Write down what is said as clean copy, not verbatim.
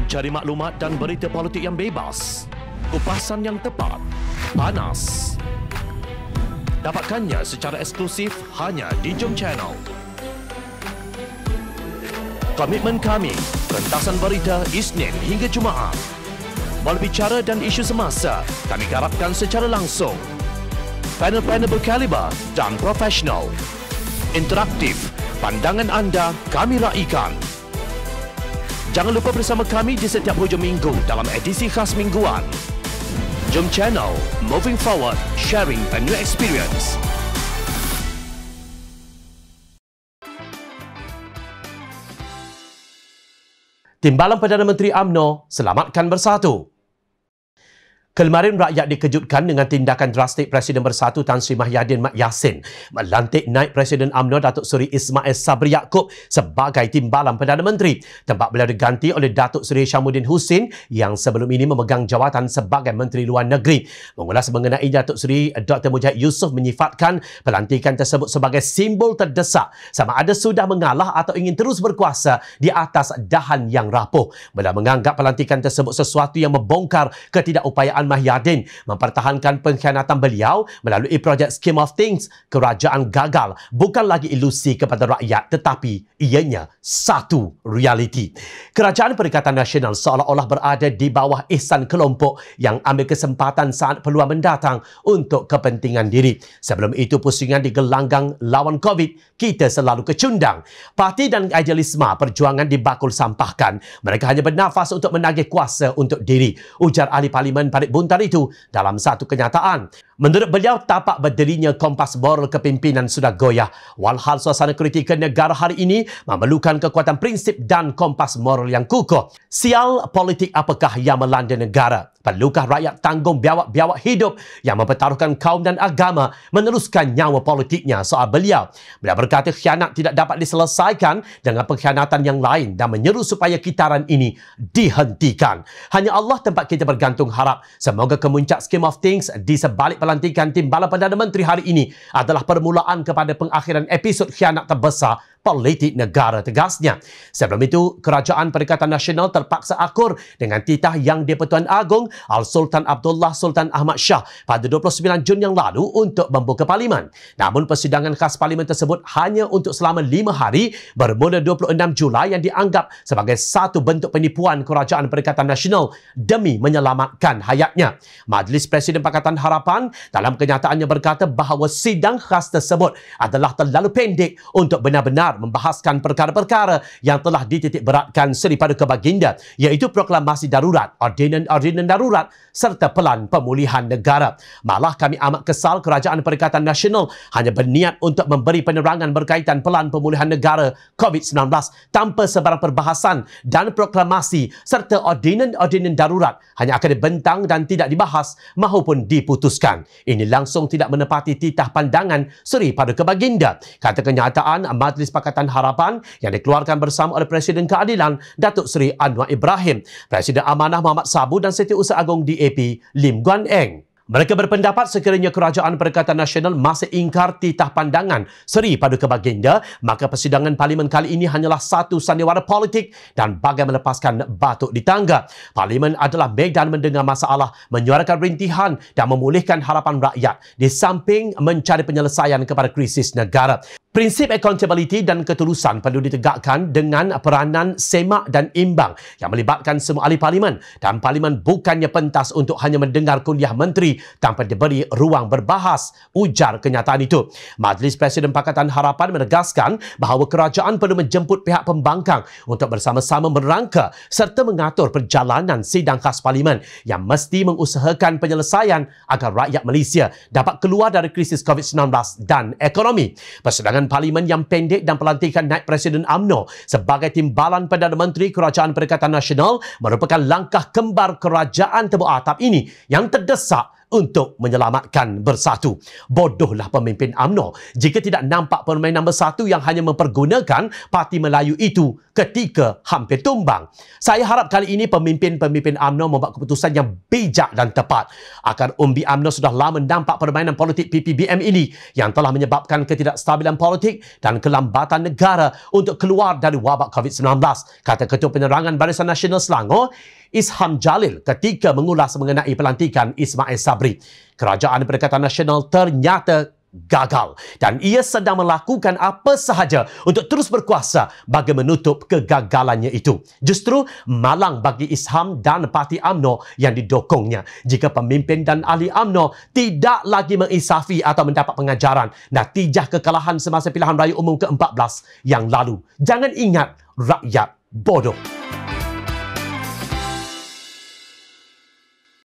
Mencari maklumat dan berita politik yang bebas, kupasan yang tepat, panas. Dapatkannya secara eksklusif hanya di Jom Channel. Komitmen kami, pentasan berita Isnin hingga Jumaat. Bicara dan isu semasa kami garapkan secara langsung. Panel-panel berkaliber dan profesional. Interaktif, pandangan anda kami raikan. Jangan lupa bersama kami di setiap hujung minggu dalam edisi khas mingguan. Jom Channel, moving forward, sharing a new experience. Timbalan Perdana Menteri Umno, Selamatkan Bersatu. Kemarin rakyat dikejutkan dengan tindakan drastik Presiden Bersatu Tan Sri Mahyadin Mat Yassin melantik naik Presiden UMNO Datuk Seri Ismail Sabri Yaakob sebagai Timbalan Perdana Menteri. Tempat beliau diganti oleh Datuk Seri Syamuddin Husin yang sebelum ini memegang jawatan sebagai Menteri Luar Negeri. Mengulas mengenai Datuk Seri Dr. Mujahid Yusof menyifatkan pelantikan tersebut sebagai simbol terdesak sama ada sudah mengalah atau ingin terus berkuasa di atas dahan yang rapuh. Beliau menganggap pelantikan tersebut sesuatu yang membongkar ketidakupayaan Mahyadin mempertahankan pengkhianatan beliau melalui projek Scheme of Things. Kerajaan gagal bukan lagi ilusi kepada rakyat tetapi ianya satu realiti. Kerajaan Perikatan Nasional seolah-olah berada di bawah ihsan kelompok yang ambil kesempatan saat peluang mendatang untuk kepentingan diri. Sebelum itu pusingan di gelanggang lawan COVID, kita selalu kecundang. Parti dan idealisme perjuangan dibakul sampahkan. Mereka hanya bernafas untuk menagih kuasa untuk diri. Ujar ahli Parlimen Parit Buntar itu dalam satu kenyataan. Menurut beliau, tapak berdirinya kompas moral kepimpinan sudah goyah. Walhal suasana kritikal negara hari ini memerlukan kekuatan prinsip dan kompas moral yang kukuh. Sial politik apakah yang melanda negara? Perlukah rakyat tanggung biawak-biawak hidup yang mempertaruhkan kaum dan agama meneruskan nyawa politiknya? Soal beliau. Beliau berkata khianat tidak dapat diselesaikan dengan pengkhianatan yang lain dan menyeru supaya kitaran ini dihentikan. Hanya Allah tempat kita bergantung harap. Semoga kemuncak Scheme of Things di sebalik pelantikan Timbalan Perdana Menteri hari ini adalah permulaan kepada pengakhiran episod khianat terbesar politik negara, tegasnya. Sebelum itu, Kerajaan Perikatan Nasional terpaksa akur dengan titah Yang di-Pertuan Agong Al-Sultan Abdullah Sultan Ahmad Shah pada 29 Jun yang lalu untuk membuka Parlimen. Namun, persidangan khas Parlimen tersebut hanya untuk selama 5 hari bermula 26 Julai yang dianggap sebagai satu bentuk penipuan Kerajaan Perikatan Nasional demi menyelamatkan hayatnya. Majlis Presiden Pakatan Harapan dalam kenyataannya berkata bahawa sidang khas tersebut adalah terlalu pendek untuk benar-benar membahaskan perkara-perkara yang telah dititik beratkan Seri Paduka Baginda, iaitu proklamasi darurat, Ordinan-Ordinan Darurat serta Pelan Pemulihan Negara. Malah kami amat kesal Kerajaan Perikatan Nasional hanya berniat untuk memberi penerangan berkaitan Pelan Pemulihan Negara COVID-19 tanpa sebarang perbahasan, dan proklamasi serta Ordinan-Ordinan Darurat hanya akan dibentang dan tidak dibahas maupun diputuskan. Ini langsung tidak menepati titah pandangan Seri Paduka Baginda. Kata kenyataan Majlis Pakatan Harapan yang dikeluarkan bersama oleh Presiden KEADILAN Datuk Seri Anwar Ibrahim, Presiden AMANAH Mohamad Sabu dan Setiausaha Agung DAP Lim Guan Eng. Mereka berpendapat sekiranya Kerajaan Perikatan Nasional masih ingkar titah pandangan Seri Paduka Baginda, maka persidangan Parlimen kali ini hanyalah satu sandiwara politik dan bagai melepaskan batuk di tangga. Parlimen adalah medan mendengar masalah, menyuarakan rintihan dan memulihkan harapan rakyat di samping mencari penyelesaian kepada krisis negara. Prinsip accountability dan ketulusan perlu ditegakkan dengan peranan semak dan imbang yang melibatkan semua ahli Parlimen, dan Parlimen bukannya pentas untuk hanya mendengar kuliah menteri tanpa diberi ruang berbahas, ujar kenyataan itu. Majlis Presiden Pakatan Harapan menegaskan bahawa kerajaan perlu menjemput pihak pembangkang untuk bersama-sama merangka serta mengatur perjalanan sidang khas Parlimen yang mesti mengusahakan penyelesaian agar rakyat Malaysia dapat keluar dari krisis COVID-19 dan ekonomi. Persidangan Parlimen yang pendek dan pelantikan naik Presiden UMNO sebagai Timbalan Perdana Menteri Kerajaan Perikatan Nasional merupakan langkah kembar kerajaan tebuk atap ini yang terdesak untuk menyelamatkan Bersatu. Bodohlah pemimpin UMNO jika tidak nampak permainan Bersatu yang hanya mempergunakan Parti Melayu itu ketika hampir tumbang. Saya harap kali ini pemimpin-pemimpin UMNO membuat keputusan yang bijak dan tepat. Akar umbi UMNO sudah lama nampak permainan politik PPBM ini yang telah menyebabkan ketidakstabilan politik dan kelambatan negara untuk keluar dari wabak COVID-19, kata Ketua Penerangan Barisan Nasional Selangor, Isham Jalil, ketika mengulas mengenai pelantikan Ismail Sabri. Kerajaan Perikatan Nasional ternyata gagal dan ia sedang melakukan apa sahaja untuk terus berkuasa bagi menutup kegagalannya itu. Justru malang bagi Isham dan Parti UMNO yang didokongnya jika pemimpin dan ahli UMNO tidak lagi menginsafi atau mendapat pengajaran natijah kekalahan semasa pilihan raya umum ke-14 yang lalu. Jangan ingat rakyat bodoh.